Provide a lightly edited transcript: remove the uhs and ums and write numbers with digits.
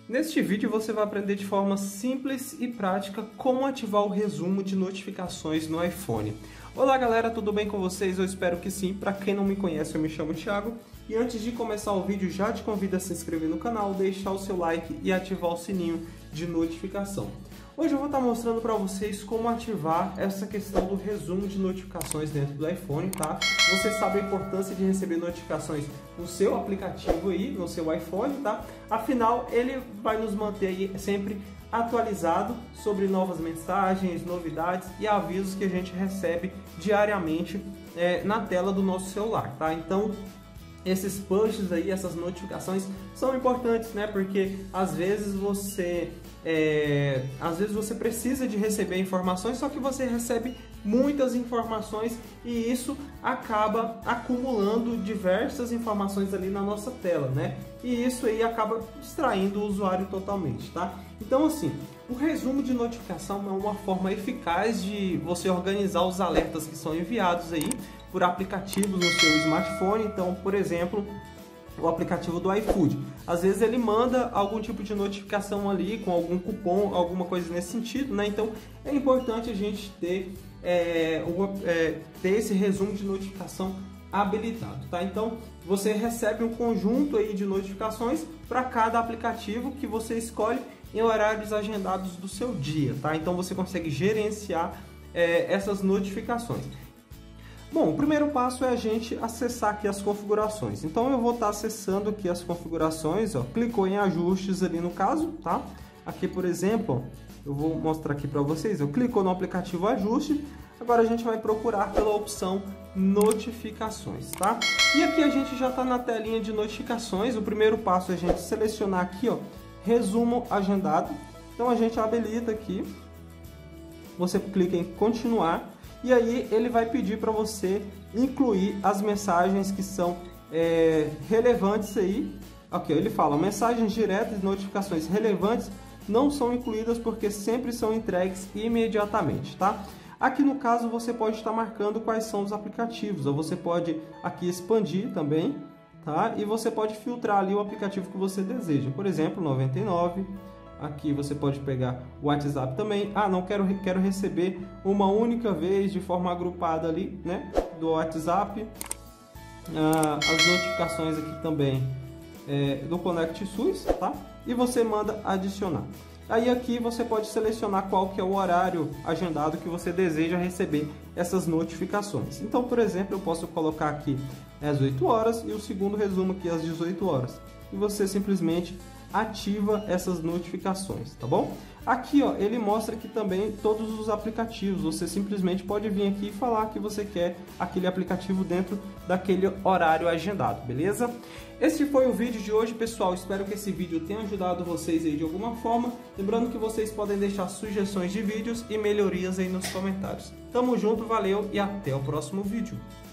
Neste vídeo você vai aprender de forma simples e prática como ativar o resumo de notificações no iPhone. Olá galera, tudo bem com vocês? Eu espero que sim. Para quem não me conhece, eu me chamo Thiago. E antes de começar o vídeo, já te convido a se inscrever no canal, deixar o seu like e ativar o sininho de notificação. Hoje eu vou estar mostrando para vocês como ativar essa questão do resumo de notificações dentro do iPhone, tá? Você sabe a importância de receber notificações no seu aplicativo aí, no seu iPhone, tá? Afinal, ele vai nos manter aí sempre atualizado sobre novas mensagens, novidades e avisos que a gente recebe diariamente na tela do nosso celular, tá? Então, esses pushes aí, essas notificações são importantes, né? Porque às vezes você precisa de receber informações, só que você recebe muitas informações e isso acaba acumulando diversas informações ali na nossa tela, né? E isso aí acaba distraindo o usuário totalmente, tá? Então assim, o resumo de notificação é uma forma eficaz de você organizar os alertas que são enviados aí por aplicativos no seu smartphone. Então, por exemplo, o aplicativo do iFood, às vezes ele manda algum tipo de notificação ali com algum cupom, alguma coisa nesse sentido, né? Então é importante a gente ter esse resumo de notificação habilitado, tá? Então você recebe um conjunto aí de notificações para cada aplicativo que você escolhe em horários agendados do seu dia, tá? Então você consegue gerenciar essas notificações. Bom, o primeiro passo é a gente acessar aqui as configurações. Então eu vou estar acessando aqui as configurações, ó, clicou em ajustes ali no caso, tá? Aqui, por exemplo, eu vou mostrar aqui para vocês, eu clicou no aplicativo ajuste, agora a gente vai procurar pela opção notificações, tá? E aqui a gente já está na telinha de notificações. O primeiro passo é a gente selecionar aqui, ó, resumo agendado. Então a gente habilita aqui, você clica em continuar. E aí ele vai pedir para você incluir as mensagens que são relevantes aí. Ok, ele fala, mensagens diretas e notificações relevantes não são incluídas porque sempre são entregues imediatamente, tá? Aqui no caso você pode estar marcando quais são os aplicativos, ou você pode aqui expandir também, tá? E você pode filtrar ali o aplicativo que você deseja, por exemplo, 99. Aqui você pode pegar o WhatsApp também. Ah, não quero receber uma única vez de forma agrupada ali, né? Do WhatsApp. As notificações aqui também do Connect SUS, tá? E você manda adicionar. Aí aqui você pode selecionar qual que é o horário agendado que você deseja receber essas notificações. Então, por exemplo, eu posso colocar aqui às 8 horas e o segundo resumo aqui às 18 horas. E você simplesmente ativa essas notificações, tá bom? Aqui, ó, ele mostra aqui também todos os aplicativos. Você simplesmente pode vir aqui e falar que você quer aquele aplicativo dentro daquele horário agendado, beleza? Esse foi o vídeo de hoje, pessoal. Espero que esse vídeo tenha ajudado vocês aí de alguma forma. Lembrando que vocês podem deixar sugestões de vídeos e melhorias aí nos comentários. Tamo junto, valeu e até o próximo vídeo.